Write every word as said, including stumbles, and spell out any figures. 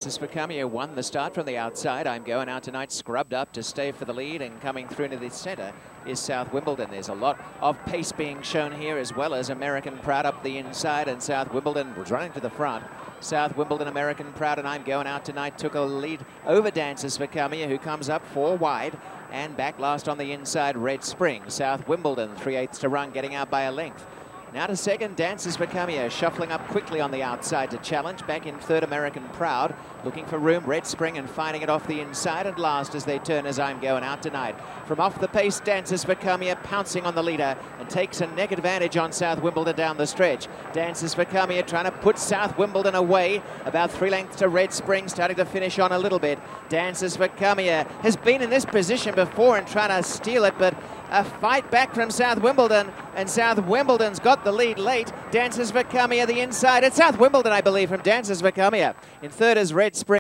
Svacamia won the start from the outside. I'm Going Out Tonight scrubbed up to stay for the lead, and coming through into the centre is South Wimbledon. There's a lot of pace being shown here, as well as American Proud up the inside, and South Wimbledon was running to the front. South Wimbledon, American Proud, and I'm Going Out Tonight took a lead over Dances Svacamia, who comes up four wide, and back last on the inside, Red Spring. South Wimbledon, three-eighths to run, getting out by a length. Now to second, Dances Svacamia, shuffling up quickly on the outside to challenge. Back in third, American Proud, looking for room, Red Spring, and finding it off the inside. And last as they turn as I'm Going Out Tonight. From off the pace, Dances Svacamia pouncing on the leader and takes a neck advantage on South Wimbledon down the stretch. Dances Svacamia trying to put South Wimbledon away. About three lengths to Red Spring, starting to finish on a little bit. Dances Svacamia has been in this position before and trying to steal it, but a fight back from South Wimbledon, and South Wimbledon's got the lead late. Dances Svacamia the inside. It's South Wimbledon, I believe, from Dances Svacamia. In third is Red Spring.